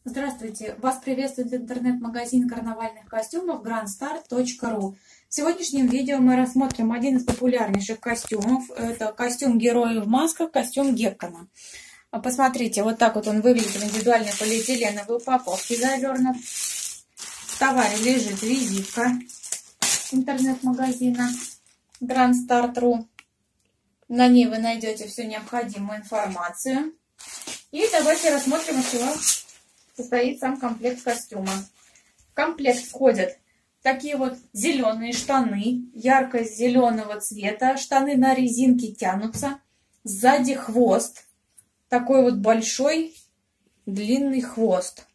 Здравствуйте! Вас приветствует интернет-магазин карнавальных костюмов grandstar.ru. В сегодняшнем видео мы рассмотрим один из популярнейших костюмов. Это костюм героя в масках, костюм Геккона. Посмотрите, вот так вот он выглядит в индивидуальной полиэтиленовой упаковке завернут. В товаре лежит визитка интернет-магазина grandstar.ru. На ней вы найдете всю необходимую информацию. И давайте рассмотрим, из чего состоит сам комплект костюма. В комплект входят такие вот зеленые штаны, ярко-зеленого цвета. Штаны на резинке тянутся. Сзади хвост. Такой вот большой, длинный хвост.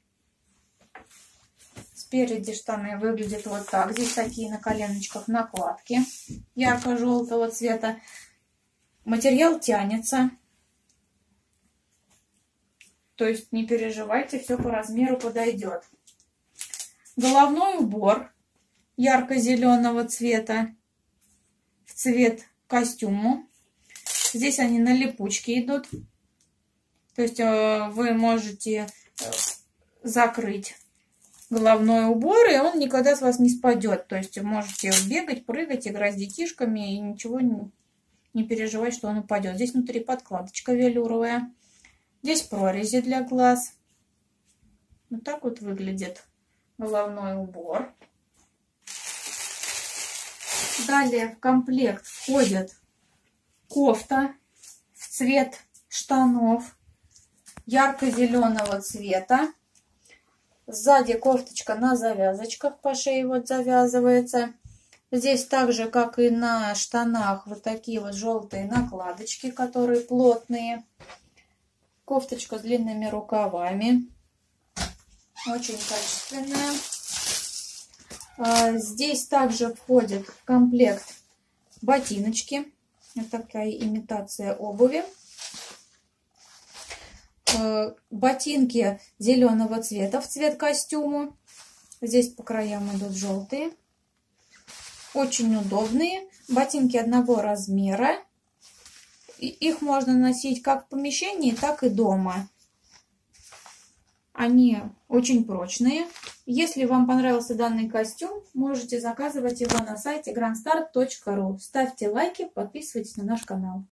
Спереди штаны выглядят вот так. Здесь такие на коленочках накладки ярко-желтого цвета. Материал тянется. То есть не переживайте, все по размеру подойдет. Головной убор ярко-зеленого цвета в цвет костюму. Здесь они на липучке идут. То есть вы можете закрыть головной убор, и он никогда с вас не спадет. То есть можете бегать, прыгать, играть с детишками, и ничего не переживать, что он упадет. Здесь внутри подкладочка велюровая. Здесь прорези для глаз. Вот так вот выглядит головной убор. Далее в комплект входит кофта в цвет штанов ярко-зеленого цвета. Сзади кофточка на завязочках, по шее вот завязывается. Здесь так же, как и на штанах, вот такие вот желтые накладочки, которые плотные. Кофточка с длинными рукавами. Очень качественная. Здесь также входит в комплект ботиночки. Вот такая имитация обуви. Ботинки зеленого цвета в цвет костюму. Здесь по краям идут желтые. Очень удобные. Ботинки одного размера. Их можно носить как в помещении, так и дома. Они очень прочные. Если вам понравился данный костюм, можете заказывать его на сайте grandstar.ru. Ставьте лайки, подписывайтесь на наш канал.